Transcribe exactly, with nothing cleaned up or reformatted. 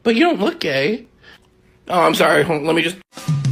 But you don't look gay. Oh, I'm sorry. Hold on, let me just...